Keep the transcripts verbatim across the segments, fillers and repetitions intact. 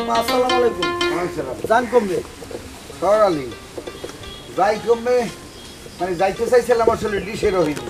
আসসালামু আলাইকুম। জান কমবে সরালি যাই কমবে মানে যাইতে চাইছিলাম আসলে ডিশের হইনি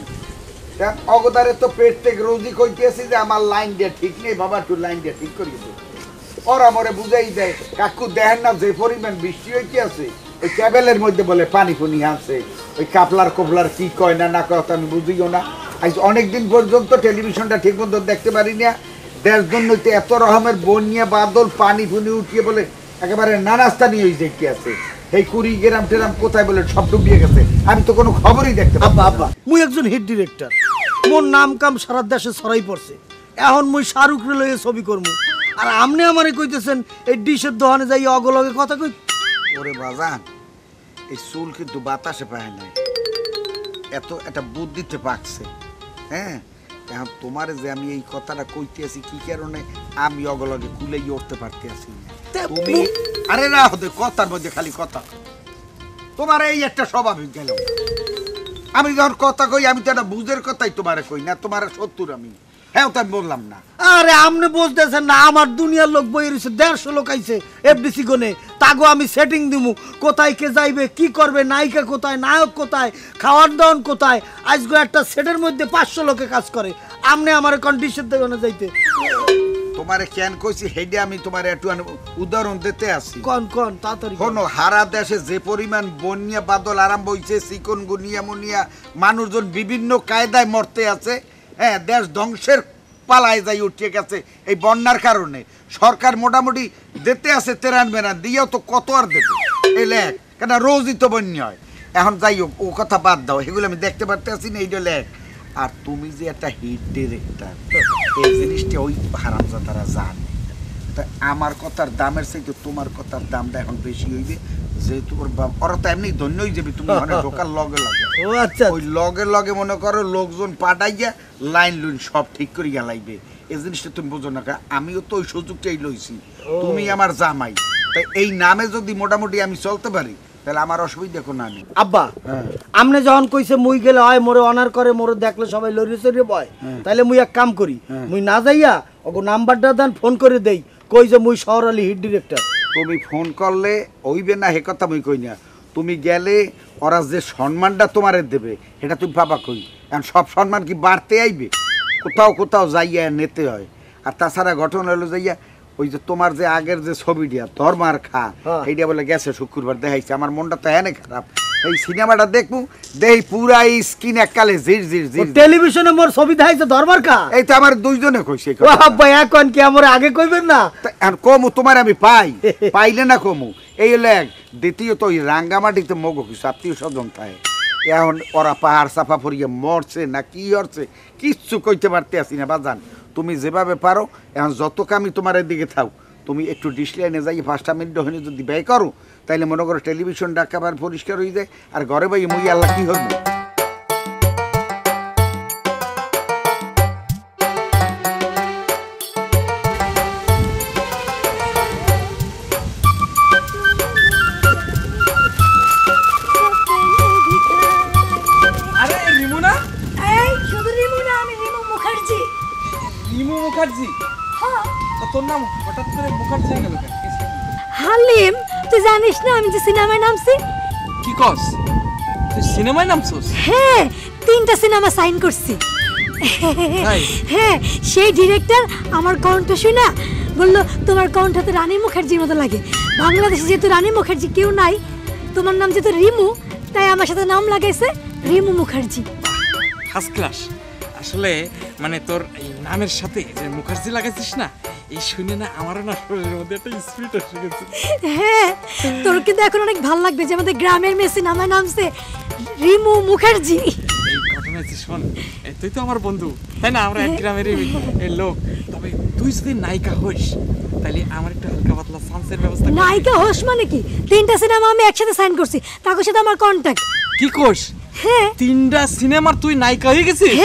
অগদারে তো পেট থেকে রোজি কইতেছি যে আমার লাইন দিয়ে ঠিক নেই বাবা একটু লাইন দিয়ে ঠিক করিয়ে দে ওরা মরে বুঝাই দেয় কাকু দেখেন না যে পরিমাণ বৃষ্টি হইতে আছে ওই ক্যাবেলের মধ্যে বলে পানি ফুনি আছে ওই কাপলার কোপলার কি কয় না না কয় আমি বুঝিও না আজ অনেকদিন পর্যন্ত টেলিভিশনটা ঠিক মতো দেখতে পারি না দেশ জন্য এত রকমের বন্যা বাদল পানি ফুনি উঠিয়ে বলে একেবারে নানাস্তা নিয়ে ওই দেখতে আছে এই কুড়ি গ্রাম টেরাম কোথায় বলে সব ডুবিয়ে গেছে আমি তো কোনো খবরই দেখতে পাবো আব্বা মুই একজন হিট ডিরেক্টর মোর নাম কাম সারা দেশে ছড়াই পড়ছে এখন মুই শাহরুখ রে লইয়ে ছবি করবো আর আপনি আমারে কইতেছেন এই ডিশের দোকানে যাই অগলগে কথা কই ওরে বাজান এই চুল কিন্তু বাতাসে পায় নাই এত একটা বুদ্ধিতে পাকছে হ্যাঁ এখন তোমার যে আমি এই কথাটা কইতে আছি কি কারণে আমি অগলগে কুলেই উঠতে পারতে আছি তুমি আরে না হতে কথার মধ্যে খালি কথা তোমার এই একটা স্বভাবিক গেল আমি যখন কথা কই আমি তো একটা বুঝের কথাই তোমারে কই না তোমার সত্তর আমি হ্যাঁ তো আমি বললাম না আরে আপনি বুঝতেছেন না আমার দুনিয়ার লোক বই রয়েছে দেড়শো লোক আইছে এফডিসি গনে তাগো আমি সেটিং দিমু কোথায় কে যাইবে কি করবে নায়িকা কোথায় নায়ক কোথায় খাওয়ার দাওয়ান কোথায় আজকে একটা সেটের মধ্যে পাঁচশো লোকে কাজ করে আপনি আমার কন্ডিশন থেকে যাইতে তোমারে কেন কইছি হেডে আমি তোমার একটু উদাহরণ দিতে আসি কোন কোন তাড়াতাড়ি কোনো হারা দেশে যে পরিমাণ বন্যা বাদল আরম্ভ হইছে চিকনগুনিয়া মুনিয়া মানুষজন বিভিন্ন কায়দায় মরতে আছে হ্যাঁ দেশ ধ্বংসের পালায় যাই উঠে গেছে এই বন্যার কারণে সরকার মোটামুটি দিতে আছে তেরান বেরান দিয়েও তো কত আর দেবে এই লেখ কেন রোজই তো বন্যা হয় এখন যাই হোক ও কথা বাদ দাও এগুলো আমি দেখতে পারতে আসি না এইটা লেখ আর তুমি যে একটা হিট ডিরেক্টর এই জিনিসটা ওই হারামজাদারা জানে তা আমার কথার দামের চাইতে তোমার কথার দামটা এখন বেশি হইবে যেহেতু ওরা তো এমনি ধন্য হয়ে যাবে তুমি অনেক ঢোকার লগে লগে ও আচ্ছা ওই লগে লগে মনে করো লোকজন পাঠাইয়া লাইন লুইন সব ঠিক করে গেলাইবে এই জিনিসটা তুমি বোঝো না আমিও তো ওই সুযোগটাই লইছি তুমি আমার জামাই তাই এই নামে যদি মোটামুটি আমি চলতে পারি তাহলে আমার অসুবিধা কোনো আমি আব্বা আমনে যখন কইছে মুই গেলে হয় মোরে অনার করে মোরে দেখলে সবাই লড়িয়ে চড়িয়ে বয় তাইলে মুই এক কাম করি মুই না যাইয়া ওগো নাম্বারটা দেন ফোন করে দেই কই যে মুই শহর আলী হিট ডিরেক্টর তুমি ফোন করলে হইবে না হে কথা মুই কই না তুমি গেলে ওরা যে সম্মানটা তোমারে দেবে এটা তুমি পাবা কই এখন সব সম্মান কি বাড়তে আইবে কোথাও কোথাও যাইয়া নিতে হয় আর তাছাড়া ঘটনা হলো যাইয়া ওই যে তোমার যে আগের যে ছবিটা ধর্মার খা এইটা বলে গেছে শুক্রবার দেখাইছে আমার মনটা তো এনে খারাপ এই সিনেমাটা দেখবো দেই পুরা স্ক্রিন এককালে জির জির জির টেলিভিশনে মোর ছবি দেখাইছে ধর্মার খা এই তো আমার দুইজনে কইছে ও আব্বা এখন কি আমার আগে কইবেন না আর কমু তোমার আমি পাই পাইলে না কমু এই লেগ দ্বিতীয়ত ওই রাঙ্গামাটিতে মগো কিছু আত্মীয় স্বজন পায় এখন ওরা পাহাড় চাপা পড়িয়ে মরছে না কি হচ্ছে কিচ্ছু কইতে পারতে আসি না বাজান তুমি যেভাবে পারো এখন যত কামি তোমার দিকে থাও তুমি একটু ডিসলাইনে যাই পাঁচটা মিনিট হয়ে যদি ব্যয় করো তাইলে মনে করো টেলিভিশন ডাকাবার পরিষ্কার হয়ে যায় আর ঘরে ভাই মুই আল্লাহ কি হবে হালিম তুই জানিস না আমি যে সিনেমায় নামছি কি কস তুই সিনেমায় নামছস হ্যাঁ তিনটা সিনেমা সাইন করছি হ্যাঁ সেই ডিরেক্টর আমার কণ্ঠ শুনা বললো তোমার কণ্ঠতে রানী মুখার্জির মতো লাগে বাংলাদেশে যেহেতু রানী মুখার্জি কেউ নাই তোমার নাম যেহেতু রিমু তাই আমার সাথে নাম লাগাইছে রিমু মুখার্জি ফার্স্ট ক্লাস আসলে মানে তোর এই নামের সাথে যে মুখার্জি লাগাইছিস না এই শুনে না আমারও না শরীরের মধ্যে একটা স্পিরিট এসে গেছে হ্যাঁ তোর কিন্তু এখন অনেক ভালো লাগবে যে আমাদের গ্রামের মেয়ে সিনেমায় নামছে রিমু মুখার্জি এই ঘটনা যে শোন তুই তো আমার বন্ধু তাই না আমরা এক গ্রামেরই লোক তবে তুই যদি নায়িকা হইস তাহলে আমার একটা হালকা পাতলা চান্সের ব্যবস্থা নায়িকা হোস মানে কি তিনটা সিনেমা আমি একসাথে সাইন করছি তার সাথে আমার কন্টাক্ট কি কোস হ্যাঁ তিনটা সিনেমার তুই নায়িকা হয়ে গেছিস হ্যাঁ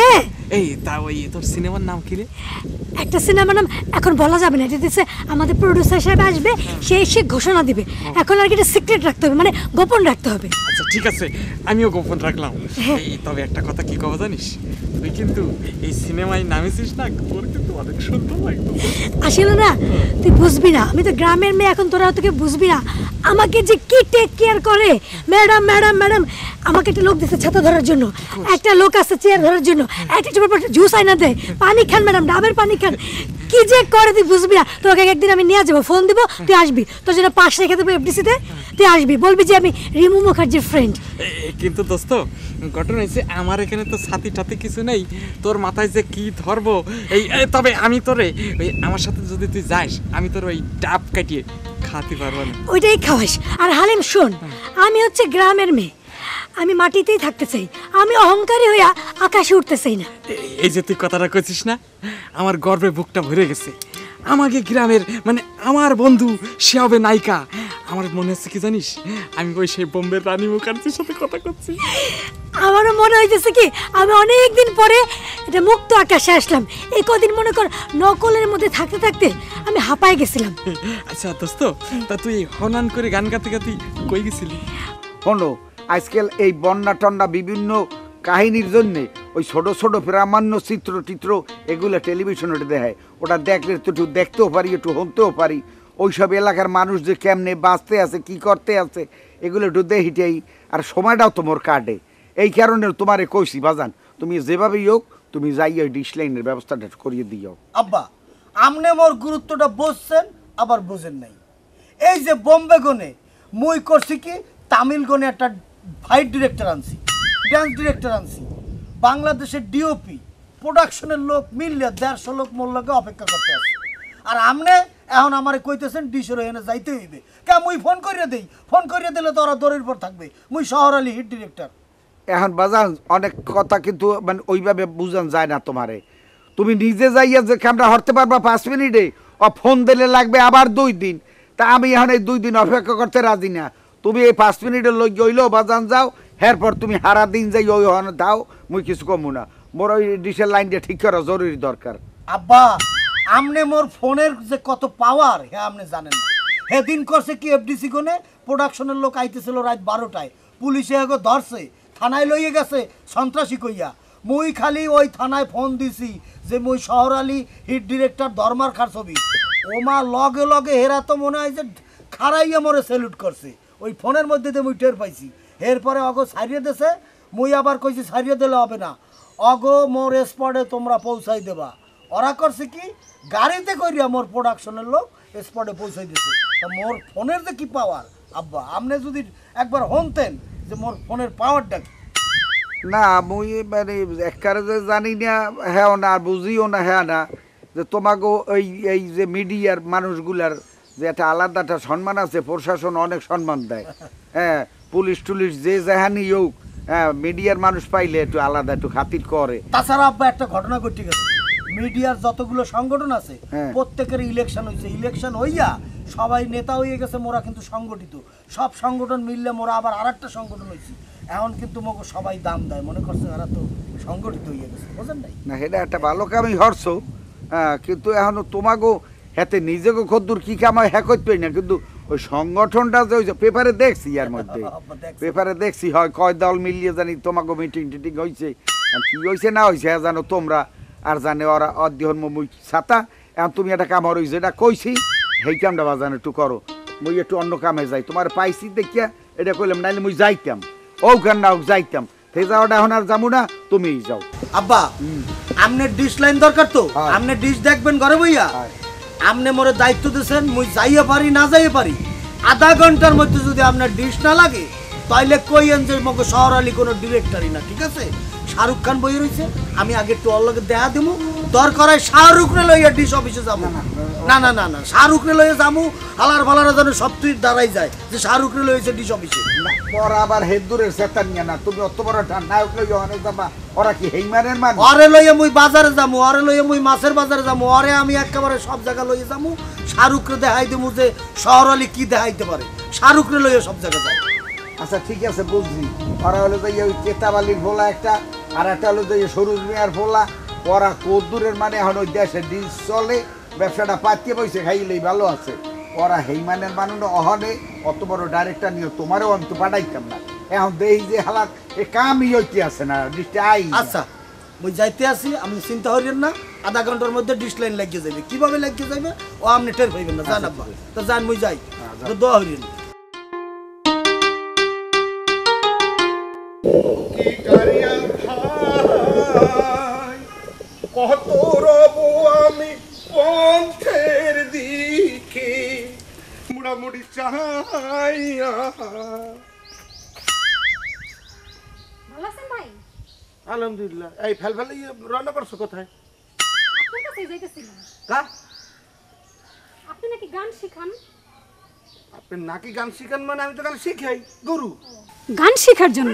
এই তা ওই তোর সিনেমার নাম কি রে? একটা সিনেমার নাম এখন বলা যাবে না, এটা দিচ্ছে আমাদের প্রোডিউসার সাহেব আসবে, সে এসে ঘোষণা দিবে। এখন আর কি এটা সিক্রেট রাখতে হবে, মানে গোপন রাখতে হবে। আচ্ছা ঠিক আছে, আমিও গোপন রাখলাম। এই তবে একটা কথা কি কব জানিস, তুই কিন্তু এই সিনেমায় নামেছিস না, তোর কিন্তু অনেক সুন্দর লাগতো। আসলে না তুই বুঝবি না, আমি তো গ্রামের মেয়ে, এখন তোরা তোকে বুঝবি না। আমাকে যে কি টেক কেয়ার করে, ম্যাডাম ম্যাডাম ম্যাডাম, আমাকে একটা লোক দিচ্ছে ছাতা ধরার জন্য, একটা লোক আছে চেয়ার ধরার জন্য, একটা চুপের পর জুস আইনা দেয়, পানি খান ম্যাডাম, ডাবের পানি খান, কি যে করে তুই বুঝবি না। তোকে একদিন আমি নিয়ে যাবো, ফোন দিব, তুই আসবি, তোর জন্য পাশ রেখে দেবো এফডিসিতে, তুই আসবি, বলবি যে আমি রিমু মুখার্জির ফ্রেন্ড। কিন্তু দোস্ত ঘটনা হয়েছে, আমার এখানে তো ছাতি টাতি কিছু নেই, তোর মাথায় যে কি ধরবো এই। তবে আমি তোরে ওই আমার সাথে যদি তুই যাস, আমি তোর ওই ডাব কাটিয়ে খাতে পারবো না। ওইটাই খাওয়াস। আর হালিম শোন, আমি হচ্ছে গ্রামের মেয়ে, আমি মাটিতেই থাকতে চাই, আমি অহংকারী হইয়া আকাশে উঠতে চাই না। এই যে তুই কথাটা কইছিস না, আমার গর্বে বুকটা ভরে গেছে। আমাকে গ্রামের মানে আমার বন্ধু সে হবে নায়িকা। আমার মনে হচ্ছে কি জানিস, আমি ওই সেই বোম্বের রানী মুখার্জির সাথে কথা করছি। আমারও মনে হইতেছে কি আমি অনেক দিন পরে এটা মুক্ত আকাশে আসলাম। এই কদিন মনে কর নকলের মধ্যে থাকতে থাকতে আমি হাঁপায় গেছিলাম। আচ্ছা দোস্ত, তা তুই হনান করে গান গাতে গাতে কই গেছিলি? শোনো, আজকাল এই বন্যা টন্যা বিভিন্ন কাহিনীর জন্যে ওই ছোট ছোট প্রামাণ্য চিত্র টিত্র এগুলো টেলিভিশনে দেখায়, ওটা দেখলে তো একটু দেখতেও পারি, একটু শুনতেও পারি। ওই সব এলাকার মানুষ যে কেমনে বাঁচতে আছে, কি করতে আছে, এগুলো একটু দেখিটাই, আর সময়টাও তোমার কাটে। এই কারণে তোমারে কইছি বাজান, তুমি যেভাবেই হোক তুমি যাই ওই ডিশ লাইনের ব্যবস্থাটা করিয়ে দিও। আব্বা আমনে মোর গুরুত্বটা বুঝছেন, আবার বুঝেন নাই। এই যে বোম্বে গনে মুই করছি কি, তামিল গনে একটা ফাইট ডিরেক্টর আনছি, ডান্স ডিরেক্টর আনছি, বাংলাদেশের ডিওপি, প্রোডাকশনের লোক মিললে দেড়শো লোক মোর লগে অপেক্ষা করতে আছে। আর আমনে এখন আমার কইতেছেন ডিশের এখানে যাইতে হইবে কে, মুই ফোন করিয়ে দেই, ফোন করিয়ে দিলে তো ওরা দৌড়ের পর থাকবে। মুই শহর আলী হিট ডিরেক্টর। এখন বাজান অনেক কথা কিন্তু মানে ওইভাবে বুঝান যায় না তোমারে। তুমি নিজে যাইয়া যে কামটা হরতে পারবা পাঁচ মিনিটে, ও ফোন দিলে লাগবে আবার দুই দিন। তা আমি এখন এই দুই দিন অপেক্ষা করতে রাজি না। তুমি এই পাঁচ মিনিটের লোক গইলেও বাজান যাও, এরপর তুমি সারা দিন যাই ওই ওখানে দাও, মুই কিছু কমু না। মোর ওই ডিশের লাইনটা ঠিক করা জরুরি দরকার। আব্বা আমনে মোর ফোনের যে কত পাওয়ার হ্যাঁ আপনি জানেন না। সেদিন করছে কি এফডিসি কোনে প্রোডাকশনের লোক আইতেছিল রাত বারোটায়, পুলিশে এগো ধরছে, থানায় লইয়ে গেছে সন্ত্রাসী কইয়া। মুই খালি ওই থানায় ফোন দিছি যে মুই শহর আলী হিট ডিরেক্টর ধর্মার খার ছবি। ওমা লগে লগে হেরা তো মনে হয় যে খারাইয়া মরে স্যালুট করছে, ওই ফোনের মধ্যে দিয়ে মুই টের পাইছি। এরপরে অগো সারিয়ে দেছে, মুই আবার কইছি সারিয়ে দিলে হবে না, অগো মোর স্পটে তোমরা পৌঁছাই দেবা। ওরা করছে কি গাড়িতে করিয়া মোর প্রোডাকশনের লোক স্পটে পৌঁছাই দিছে। তা মোর ফোনের যে কি পাওয়ার আব্বা, আপনি যদি একবার শুনতেন যে মোর ফোনের পাওয়ারটা কি। না মুই মানে একবারে যে জানি না হ্যাঁ না, আর বুঝিও না হ্যাঁ না, যে তোমাকে ওই এই যে মিডিয়ার মানুষগুলার যে একটা আলাদা একটা সম্মান আছে, প্রশাসন অনেক সম্মান দেয়। হ্যাঁ পুলিশ টুলিশ যে যেহানি হোক, হ্যাঁ মিডিয়ার মানুষ পাইলে একটু আলাদা একটু খাতির করে। তাছাড়া আব্বা একটা ঘটনা ঘটে গেছে, মিডিয়ার যতগুলো সংগঠন আছে হ্যাঁ। প্রত্যেকের ইলেকশন হয়েছে, ইলেকশন হইয়া সবাই নেতা হয়ে গেছে, মোরা কিন্তু সংগঠিত সব সংগঠন মিললে মোরা আবার আর একটা সংগঠন হয়েছি। এখন কিন্তু মোকে সবাই দাম দেয়, মনে করছে এরা তো সংগঠিত হয়ে গেছে, বুঝলেন নাই? না সেটা একটা ভালো কামই হরছো, হ্যাঁ কিন্তু এখনো তোমাকেও হাতে নিজেকে কদ্দুর কি কামাই হ্যাঁ করতে না, কিন্তু ওই সংগঠনটা যে হয়েছে পেপারে দেখছি, এর মধ্যে পেপারে দেখছি হয় কয় দল মিলিয়ে জানি তোমাকে মিটিং টিটিং হয়েছে, আর কি হয়েছে না হয়েছে হ্যাঁ জানো তোমরা, আর জানে ওরা অধ্যয়ন মুই ছাতা। এখন তুমি একটা কাম হয়েছে যেটা কইছি সেই কামটা বাজানো একটু করো, মুই একটু অন্য কামে যাই, তোমার পাইছি দেখিয়া এটা কইলাম, নাইলে মুই যাইতাম ও কেন না যাইতাম, সেই যাওয়াটা এখন আর যাবো না, তুমিই যাও। আব্বা আমনের ডিশ লাইন দরকার তো, হ্যাঁ। আমনে ডিশ দেখবেন ঘরে বইয়া, হ্যাঁ। আমনে মোরে দায়িত্ব দিয়েছেন, মুই যাইয়ে পারি না যাইয়ে পারি, আধা ঘন্টার মধ্যে যদি আপনার ডিশ না লাগে তাইলে কইয়েন যে মগে শহর আলী কোনো ডিরেক্টরই না, ঠিক আছে? শাহরুখ খান বই রয়েছে, আমি আগে একটু ওর লগে দেখা দেবো, দরকার হয় শাহরুখ রে লইয়া ডিশ অফিসে যাবো। না না না না শাহরুখ রে লইয়া যাবো, হালার ফালারা যেন সব তুই দাঁড়াই যায় যে শাহরুখ রে লইছে ডিশ অফিসে। পর আবার হেদুরের সেতান নিয়ে না, তুমি অত বড় নায়ক লইয়া অনেক যাবা, ওরা কি হেইমানের মান? অরে লইয়া মুই বাজারে যাবো, অরে লইয়া মুই মাছের বাজারে যাবো, অরে আমি একেবারে সব জায়গা লইয়া যাবো, শাহরুখ রে দেখাই দেবো যে শহর আলী কি দেখাইতে পারে, শাহরুখ রে লইয়া সব জায়গা যায়। আচ্ছা ঠিক আছে বুঝছি, ওরা হলো যে ওই কেতাবালির ভোলা একটা আর একটা হলো যে সরুজ মিয়ার পোলা ওরা কদ্দুরের মানে এখন ওই দেশে ডিস চলে ব্যবসাটা পাতিয়ে পয়সা খাইলেই ভালো আছে ওরা হেইমানের মানুষ অহনে অত বড় ডাইরেক্টর নিয়ে তোমারও অন্ত পাঠাইতাম না এখন দেখি যে হালাত এ কামই হইতে আছে না ডিসটা আই আচ্ছা মুই যাইতে আসি আমি চিন্তা করেন না আধা ঘন্টার মধ্যে ডিশ লাইন লাগিয়ে যাবে কিভাবে লাগিয়ে যাবে ও আপনি টের পাইবেন না জান আব্বা তো জান মুই যাই তো দোয়া হইলেন কি কারিয়া ভাই কত রব আমি পন্থের দিকে মুড়ামুড়ি চাহাইয়া ভালো আছেন ভাই আলহামদুলিল্লাহ এই ফেল ফেলে রান্না করছো কোথায় আপনার কাছে যাইতেছিলাম কা আপনি নাকি গান শিখান আপনি নাকি গান শিখান মানে আমি তো গান শিখাই গুরু গান শেখার জন্য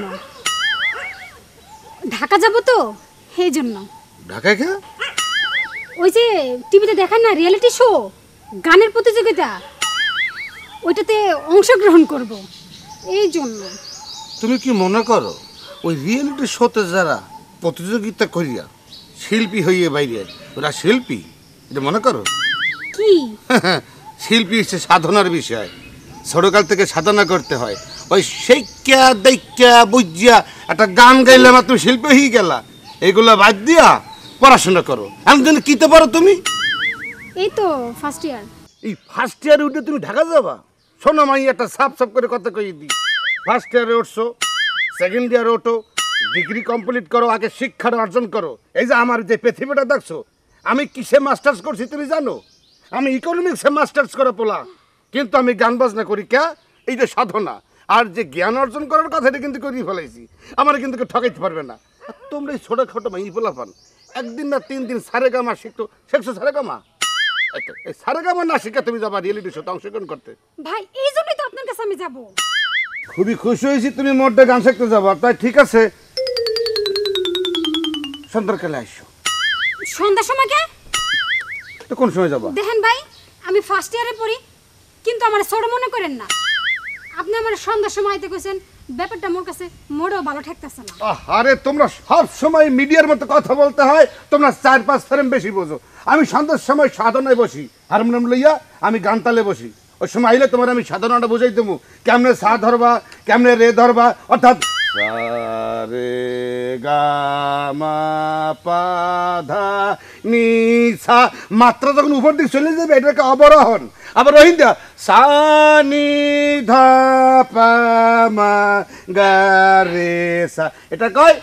ঢাকা যাব তো সেই জন্য ঢাকায় কে ওই যে টিভিতে দেখান না রিয়েলিটি শো গানের প্রতিযোগিতা ওইটাতে অংশগ্রহণ করব এই জন্য তুমি কি মনে করো ওই রিয়েলিটি শোতে যারা প্রতিযোগিতা করিয়া শিল্পী হইয়ে বাইরে ওরা শিল্পী এটা মনে করো কি শিল্পী হচ্ছে সাধনার বিষয় ছোটকাল থেকে সাধনা করতে হয় ওই সেইকা দেখা বুঝিয়া একটা গান গাইলাম আর তুমি শিল্পী হয়ে গেলা এগুলো বাদ দিয়া পড়াশোনা করো আমি জন্য কিতে পারো তুমি এই তো ফার্স্ট ইয়ার এই ফার্স্ট ইয়ারে উঠে তুমি ঢাকা যাবা শোনো মাই একটা সাপ সাপ করে কথা কই দিই ফার্স্ট ইয়ারে উঠছো সেকেন্ড ইয়ারে ওঠো ডিগ্রি কমপ্লিট করো আগে শিক্ষাটা অর্জন করো এই যে আমার যে পৃথিবীটা দেখছো আমি কিসে মাস্টার্স করছি তুমি জানো আমি ইকোনমিক্সে মাস্টার্স করে পোলা কিন্তু আমি গান বাজনা করি কে এই যে সাধনা আর যে জ্ঞান অর্জন করার কথা এটা কিন্তু করিয়ে ফেলাইছি আমার কিন্তু কেউ ঠকাইতে পারবে না আর তোমরা এই ছোটোখাটো মাই পোলা পান একদিন না তিন দিন সারে গামা শিখতো শিখছো সারে গামা এই সারে গামা না শিখে তুমি যাবা রিয়েলিটি শোতে অংশগ্রহণ করতে ভাই এই জন্যই তো আপনার কাছে আমি যাব খুবই খুশি হয়েছি তুমি মোটে গান শিখতে যাবো তাই ঠিক আছে সন্ধ্যাকালে আসো সন্ধ্যার সময় কে তো কোন সময় যাবা দেখেন ভাই আমি ফার্স্ট ইয়ারে পড়ি কিন্তু আমার ছোট মনে করেন না আপনি আমার সন্ধ্যার সময় আইতে কইছেন ব্যাপারটা মোর কাছে মোড়েও ভালো ঠেকতেছে না আরে তোমরা সব সময় মিডিয়ার মতো কথা বলতে হয় তোমরা চার পাঁচ ফ্রেম বেশি বোঝো আমি সন্ধ্যার সময় সাধনায় বসি হারমোনিয়াম লইয়া আমি গান তালে বসি ওই সময় আইলে তোমার আমি সাধনাটা বুঝাই দেবো কেমনে সা ধরবা কেমনে রে ধরবা অর্থাৎ রে গা মা পা ধা নি সা মাত্রা যখন উপর দিকে চলে যাবে এটাকে অবরোহণ আবার রহিন্দা সা নি ধা পা মা গা রে সা এটা কয়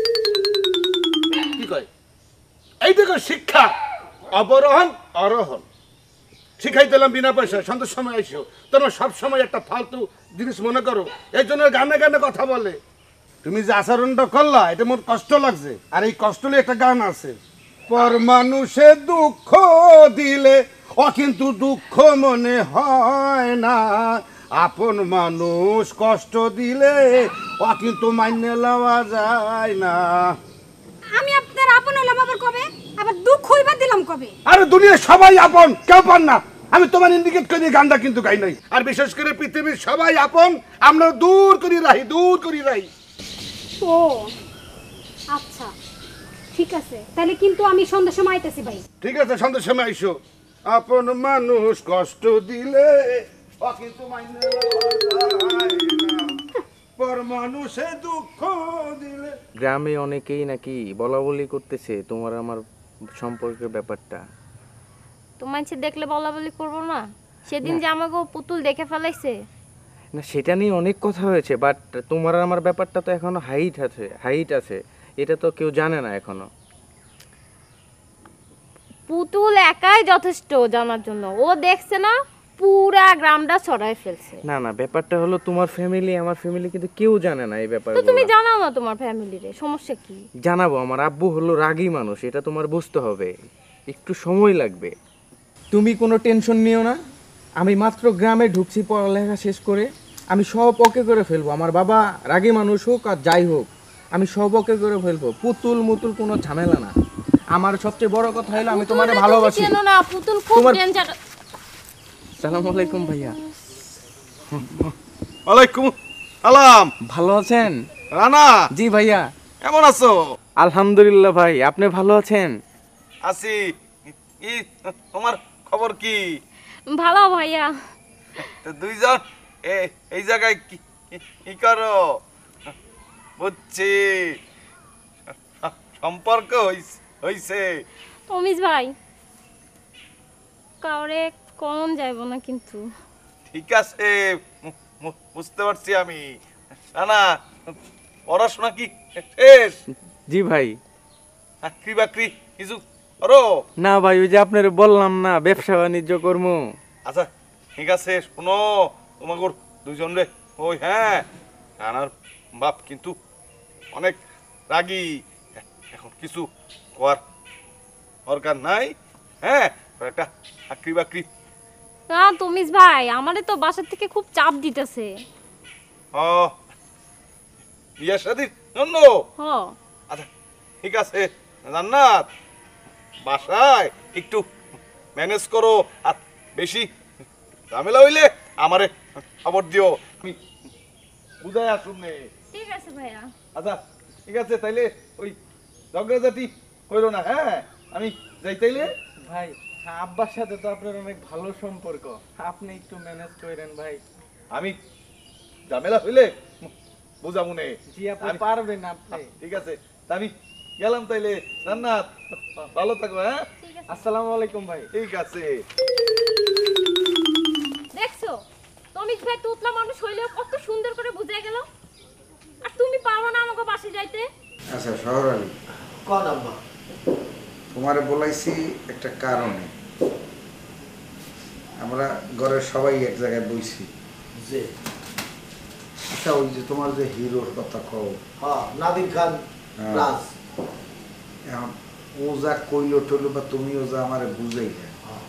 কি কয় এইটাকে শিক্ষা অবরোহণ আরোহণ শিখাই দিলাম বিনা পয়সা সন্ধ্যার সময় আইসো তোমরা সব সময় একটা ফালতু জিনিস মনে করো এই জন্য গানে গানে কথা বলে তুমি যে আচরণটা করলা এটা মোর কষ্ট লাগছে আর এই কষ্ট নিয়ে একটা গান আছে পর মানুষে দুঃখ দিলে ও কিন্তু দুঃখ মনে হয় না আপন মানুষ কষ্ট দিলে ও কিন্তু মাইনে লওয়া যায় না আমি আপনার আপন হলাম আবার কবে আবার দুঃখ হইবার দিলাম কবে আরে দুনিয়া সবাই আপন কেউ পান না আমি তোমার ইন্ডিকেট করে গানটা কিন্তু গাই নাই আর বিশেষ করে পৃথিবীর সবাই আপন আমরা দূর করি রাহি দূর করি রাহি ও আচ্ছা ঠিক আছে তাহলে কিন্তু আমি সন্ধ্যার সময় আইতেছি ভাই ঠিক আছে সন্ধ্যার সময় আইসো আপন মানুষ কষ্ট দিলে ও কিন্তু মাইনে লওয়া যায় না পর মানুষে দুঃখ দিলে গ্রামে অনেকেই নাকি বলা বলি করতেছে তোমার আমার সম্পর্কের ব্যাপারটা তো মানুষ দেখলে বলা বলি করবো না সেদিন যে আমাকে পুতুল দেখে ফেলাইছে না সেটা নিয়ে অনেক কথা হয়েছে বাট তোমার আর আমার ব্যাপারটা তো এখনো হাইট আছে হাইট আছে এটা তো কেউ জানে না এখনো পুতুল একাই যথেষ্ট জানার জন্য ও দেখছে না পুরা গ্রামটা ছড়ায় ফেলছে না না ব্যাপারটা হলো তোমার ফ্যামিলি আমার ফ্যামিলি কিন্তু কেউ জানে না এই তো ব্যাপারটা তুমি জানাও না তোমার ফ্যামিলিরে সমস্যা কি জানাবো আমার আব্বু হলো রাগী মানুষ এটা তোমার বুঝতে হবে একটু সময় লাগবে তুমি কোনো টেনশন নিও না আমি মাত্র গ্রামে ঢুকছি পড়ালেখা শেষ করে আমি সব ওকে করে ফেলবো আমার বাবা রাগী মানুষ হোক আর যাই হোক আমি সব ওকে করে ফেলবো পুতুল মুতুল কোনো ঝামেলা না আমার সবচেয়ে বড় কথা হলো আমি তোমারে ভালোবাসি কেন না পুতুল খুব তোমার- ডেঞ্জার আসসালামু আলাইকুম ভাইয়া ওয়ালাইকুম সালাম। ভালো আছেন? রানা জি ভাইয়া। কেমন আছো? আলহামদুলিল্লাহ ভাই, আপনি ভালো আছেন? আছি। ই তোমার খবর কি? ভালো ভাইয়া। তো দুইজন এ- এই জায়গায় কি কি- কি করো? বুঝছি, সম্পর্ক হইস- হইছে। তমিজ ভাই, কাউরে কোন যাইব না কিন্তু। ঠিক আছে, বু- বু- বুঝতে পারছি আমি। না না, পড়াশোনা কি শেষ? জি ভাই। চাকরি বাকরি কিছু করো? না ভাই, ওই যে আপনার বললাম না, ব্যবসা বাণিজ্য করবো। আচ্ছা ঠিক আছে, শোনো, তোমাকে দুজন রে ওই হ্যাঁ, রানার বাপ কিন্তু অনেক রাগী। এখন কিছু করার দরকার নাই। হ্যাঁ, একটা চাকরি বাকরি। না তমিজ ভাই, আমারে তো বাসার থেকে খুব চাপ দিতেছে। ও, বিয়ে শাদির জন্য? হ। আচ্ছা ঠিক আছে জান্নাত, বাসায় একটু ম্যানেজ করো, আর বেশি ঝামেলা হইলে আমারে খবর দিও, আমি বুঝাই আসুন নে। ঠিক আছে ভাইয়া। আচ্ছা ঠিক আছে, তাইলে ওই ঝগড়াঝাটি হইলো না। হ্যাঁ, আমি যাই তাইলে। ভাই, আব্বার সাথে তো আপনার অনেক ভালো সম্পর্ক, আপনি একটু ম্যানেজ করেন ভাই। আমি ঝামেলা হইলে বুঝাবো নে। জি, আপনি আমি- পারবেন আপনি। ঠিক আছে, তা আমি গেলাম তাইলে। জান্নাত, ভালো থাকো। হ্যাঁ, আসসালামু আলাইকুম ভাই। ঠিক আছে। দেখছো তমিজ ভাই তুতলা মানুষ হইলেও কত সুন্দর করে বুঝাই গেল। আর তুমি পারো না আমাকে বাসে যাইতে? আচ্ছা শহর আলী, কোন আব্বা? তোমারে বলাইছি একটা কারণে। আমরা ঘরের সবাই এক জায়গায় বইছি। যে আচ্ছা, ওই যে তোমার যে হিরোর কথা কও, হ্যাঁ, নাদির খান হ্যাঁ। প্লাস। এখন ও যা কইলো টইলো বা তুমিও যা আমারে বুঝাইলে,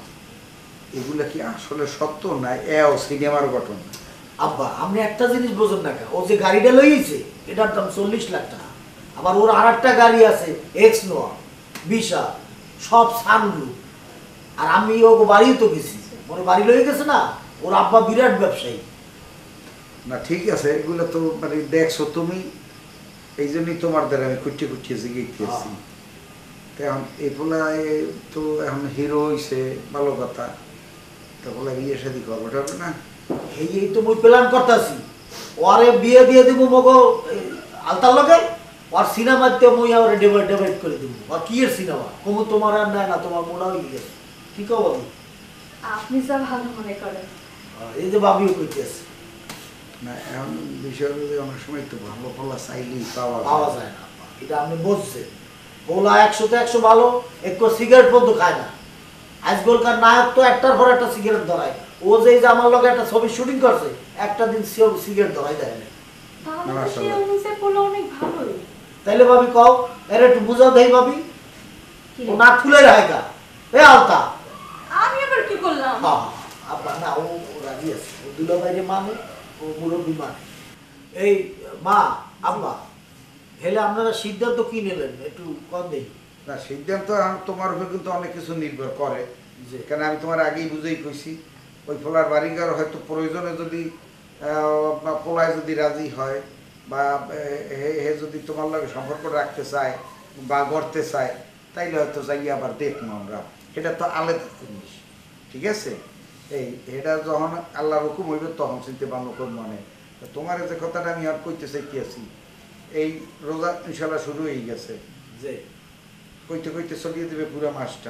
এগুলা কি আসলে সত্য না এও সিনেমার ঘটনা? আব্বা, আপনি একটা জিনিস বোঝেন না কেন? ও যে গাড়িটা লইছে এটার দাম চল্লিশ লাখ টাকা। আবার ওর আর একটা গাড়ি আছে এক্স নোয়া, বিশা, সব সানরুফ। আর আমি ও বাড়িও তো গেছি, ওর বাড়ি লই গেছে না। ওর আব্বা বিরাট ব্যবসায়ী। না ঠিক আছে, এগুলো তো মানে দেখছো তুমি, এই জন্যই তোমার দ্বারা আমি খুঁটিয়ে খুঁটিয়ে জিজ্ঞেসি। তো এখন এই বলা তো এখন হিরো হইছে, ভালো কথা। তো বলে বিয়ে শাদি করবো হবে না? এই এই তো মুই প্ল্যান করতেছি, ওরে বিয়ে দিয়ে দিব মগো আলতার লগে। আর সিনেমাতে মুই আর ডিভাইড ডিভাইড করে দিব। আর কি এর সিনেমা কমু তোমার আর নাই না, তোমার মনে হয়ে গেছে। কি কও বাবু? আপনি যা ভালো মনে করেন। এই যে বাবিও কইতেছে না এখন বিষয় হলো যে অনেক সময় তো ভালো ফলা চাইলেই পাওয়া পাওয়া যায়। যায় না। এটা আপনি বুঝছেন, ওলা একশোতে একশো ভালো, একটু সিগারেট পর্যন্ত খায় না। আজকালকার নায়ক তো একটার পর একটা সিগারেট ধরায়। ও যে এই যে আমার লগে একটা ছবি শুটিং করছে, একটা দিন সেও সিগারেট ধরাই দেয় না। তাহলে তো সে অনুযায়ী করলে অনেক ভালোই। তাইলে ভাবি কও, এর একটু বুঝাও দেই ভাবি। কি? ও নাক ফুলে রাখা এ আলতা। আমি আবার কি করলাম? হ্যাঁ আব্বা, না ও ও রাজি আছে। ও দুলা বাইরে মানে, ও মুরব্বী মানে। এই মা, আব্বা, হেলে আপনারা সিদ্ধান্ত কি নিলেন একটু কম দেই। না সিদ্ধান্ত এখন তোমার উপর কিন্তু অনেক কিছু নির্ভর করে। যে কেন আমি তোমার আগেই বুঝেই কইছি, ওই পোলার বাড়িঘর হয়তো প্রয়োজনে যদি আহ, বা পোলায় যদি রাজি হয় বা হে- হে যদি তোমার লগে সম্পর্ক রাখতে চায় বা গড়তে চায়, তাইলে হয়তো যাই আবার দেখবো আমরা। এটা তো আলাদা জিনিস, ঠিক আছে? এই এটা যখন আল্লাহর হুকুম হইবে তখন চিনতে পারবো কোন মানে। তো তোমার যে কথাটা আমি আর কইতে চাইতে আছি, এই রোজা ইনশাল্লাহ শুরু হয়ে গেছে। যে কইতে কইতে চলিয়ে দেবে পুরো মাসটা।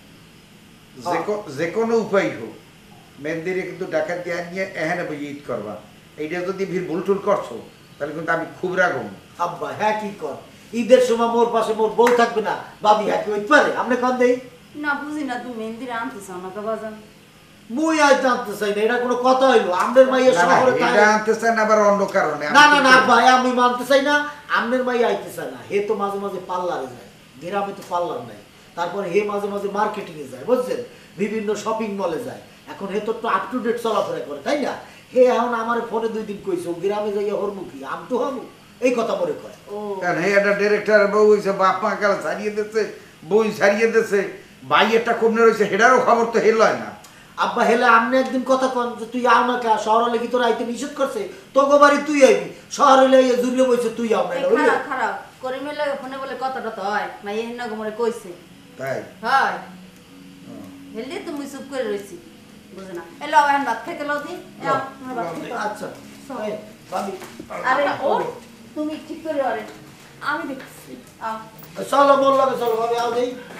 যে কো- যে কোনো উপায় হোক মেহেন্দিরে কিন্তু ডাকাত দিয়ে নিয়ে এখানে বই ঈদ করবা। এইটা যদি ভিড় ভুল টুল করছো তাহলে কিন্তু আমি খুব রাগম। আব্বা হ্যাঁ কি কর, ঈদের সময় মোর পাশে মোর বউ থাকবে না, বাবি হ্যাঁ কি হইতে পারে? আপনি কন দেই। না বুঝি না, তুমি মেহেন্দির আনতে চাও না বাজান? মুই আজ জানতে চাই না, এটা কোনো কথা হইলো? আমাদের মাইয়া না, না, শহরে এটা থাকে। আনতে চান আবার অন্য কারণে। আমি না না না কিন্তু- ভাই, আমি মানতে চাই না। আমনের মাই আইতে চায় না। হে তো মাঝে মাঝে পার্লারে যায়, গ্রামে তো পার্লার নাই। তারপরে হে মাঝে মাঝে মার্কেটিং এ যায়, বুঝছেন, বিভিন্ন শপিং মলে যায়। এখন হে তো একটু আপ টু ডেট চলাফেরা করে, তাই না? হে এখন আমার ফোনে দুই দিন কইছে ও গ্রামে যাইয়া হরমুখী আমটু হামু এই কথা মনে কয়। ও কারণ হে একটা ডিরেক্টর বউ হয়েছে, বাপ মা কাল ছাড়িয়ে দিচ্ছে, বই ছাড়িয়ে দিচ্ছে, ভাই একটা কমনে রয়েছে, হেটারও খবর তো হেল হয় না। আব্বা হেলে আমনে একদিন কথা কন যে তুই আও না কা, শহরে লেগে তোর আইতে নিষেধ করছে, তোকে বাড়ি তুই আইবি, শহরে লেগে জুড়লে বইছে তুই আও না। এই এটা হইলো? খারাপ খারাপ করিমের লাগে ফোনে বলে কথাটা তো হয় না এই না গোমরে কইছে তাই হয় হেলদি তুমি চুপ করে রইছি বুঝে না এলো এখন ভাত খেতে লও দি এও, তোমার ভাত খেতে লও। আচ্ছা এই, ভাবি আরে ও তুমি ঠিক করে আরে আমি দেখছি আও চলো বললাম চলো ভাবি আও দেই